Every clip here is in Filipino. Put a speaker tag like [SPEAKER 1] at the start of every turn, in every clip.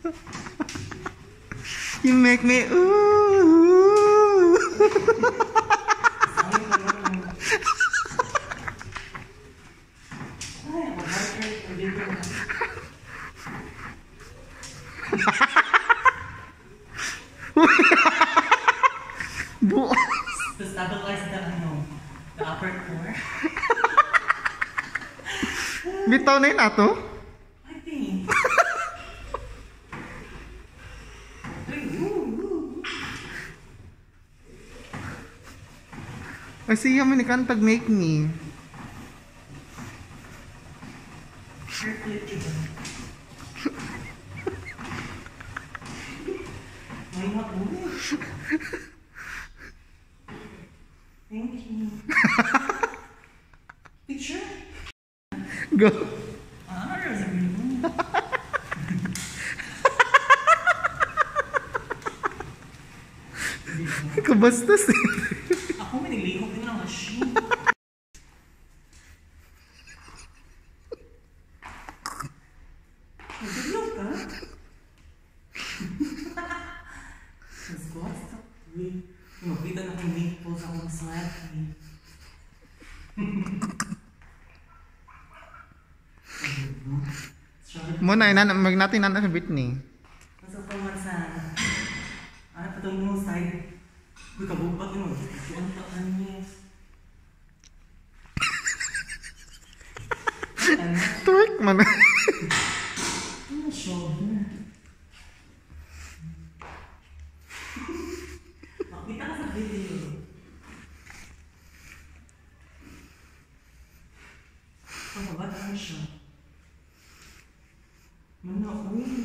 [SPEAKER 1] You make me ooh.
[SPEAKER 2] To stabilize the upper core.
[SPEAKER 1] Bitaw na yun ato?
[SPEAKER 2] I think.
[SPEAKER 1] Ay siya man ikantag make me.
[SPEAKER 2] Thank you. Picture?
[SPEAKER 1] Go. Kabastos eh.
[SPEAKER 2] Ako may nilihok din ng machine. Nagdilog ka? Mas gusto. Makita na kong nipples ako ng slapy.
[SPEAKER 1] Muna mag natin na sa Britney.
[SPEAKER 2] Nasa pamasan. Ano pa itong yung side? Uy, kabubat yun. Ang takan niya.
[SPEAKER 1] Twerk man.
[SPEAKER 2] Ano shoulder? Makita ka sa video. Pagkabat ano siya? Mana uy.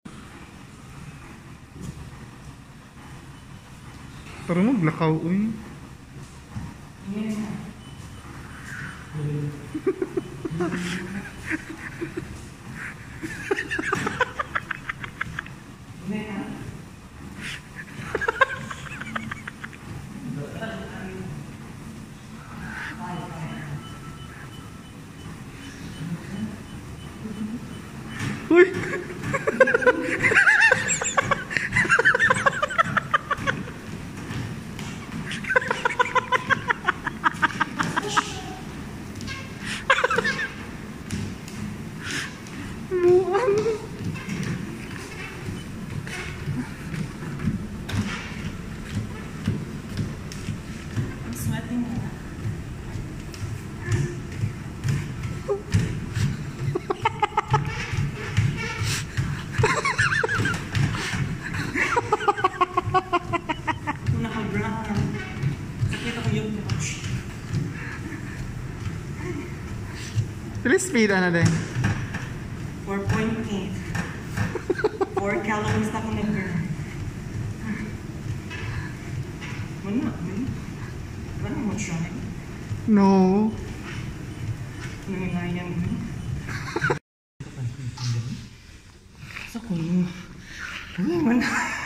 [SPEAKER 1] Pero maglakaw uy.
[SPEAKER 2] Yeah.
[SPEAKER 1] Uy.
[SPEAKER 2] I'm sweating. Naka-brown. Sakit ako yung watch.
[SPEAKER 1] Please speed ano din.
[SPEAKER 2] 4.8. 4 calories na akong nag-burn. Wala mo try?
[SPEAKER 1] No.
[SPEAKER 2] Nangyayang mo? Sa kuno. Ano man?